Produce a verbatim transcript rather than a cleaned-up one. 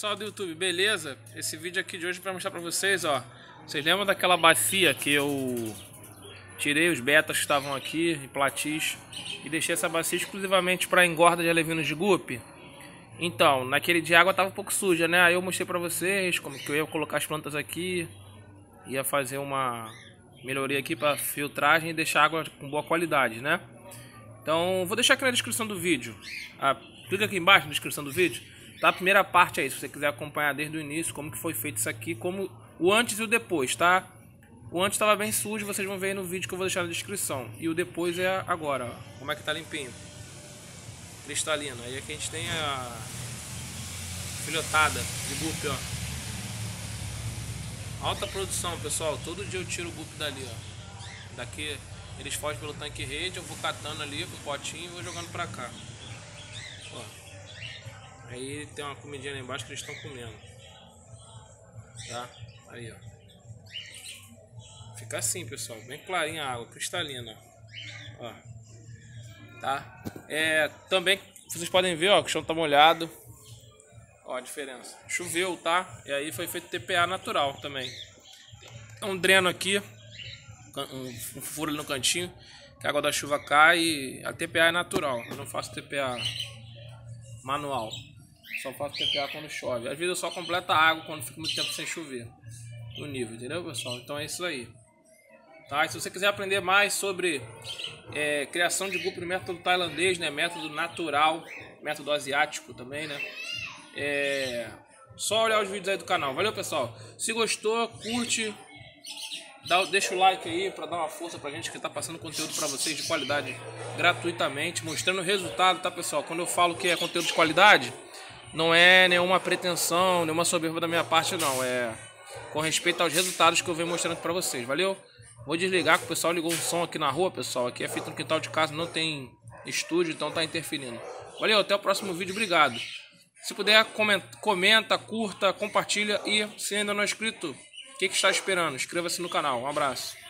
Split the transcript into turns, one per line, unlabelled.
Pessoal do YouTube, beleza? Esse vídeo aqui de hoje para mostrar para vocês, ó. Vocês lembram daquela bacia que eu tirei os betas que estavam aqui em platis e deixei essa bacia exclusivamente para engorda de alevinos de gupe? Então, naquele dia a água tava um pouco suja, né? Aí eu mostrei para vocês como que eu ia colocar as plantas aqui, ia fazer uma melhoria aqui para filtragem e deixar a água com boa qualidade, né? Então, vou deixar aqui na descrição do vídeo. Ah, clica aqui embaixo na descrição do vídeo. Tá, a primeira parte aí, se você quiser acompanhar desde o início como que foi feito isso aqui, como o antes e o depois, tá? O antes estava bem sujo, vocês vão ver aí no vídeo que eu vou deixar na descrição. E o depois é agora, ó. Como é que tá limpinho. Cristalino. Aí aqui a gente tem a filhotada de gupe, ó. Alta produção, pessoal. Todo dia eu tiro o gupe dali, ó. Daqui eles fogem pelo tanque rede, eu vou catando ali pro potinho e vou jogando pra cá. Ó. Aí tem uma comidinha lá embaixo que eles estão comendo. Tá? Aí, ó. Fica assim, pessoal. Bem clarinha a água, cristalina. Ó. Tá? É, também, vocês podem ver, ó, que o chão tá molhado. Ó a diferença. Choveu, tá? E aí foi feito T P A natural também. Tem um dreno aqui. Um, um furo ali no cantinho. Que a água da chuva cai e a T P A é natural. Eu não faço T P A manual. Só faço T P A quando chove. Às vezes eu só completo a água quando fica muito tempo sem chover. No nível, entendeu, pessoal? Então é isso aí. Tá? E se você quiser aprender mais sobre é, criação de gupe no método tailandês, né? Método natural, método asiático também, né? É só olhar os vídeos aí do canal. Valeu, pessoal? Se gostou, curte. Dá, deixa o like aí para dar uma força pra gente que tá passando conteúdo para vocês de qualidade gratuitamente, mostrando o resultado, tá, pessoal? Quando eu falo que é conteúdo de qualidade, não é nenhuma pretensão, nenhuma soberba da minha parte, não. É com respeito aos resultados que eu venho mostrando para vocês, valeu? Vou desligar que o pessoal ligou um som aqui na rua, pessoal. Aqui é feito no quintal de casa, não tem estúdio, então tá interferindo. Valeu, até o próximo vídeo, obrigado. Se puder, comenta, comenta curta, compartilha e se ainda não é inscrito, o que, que está esperando? Inscreva-se no canal. Um abraço.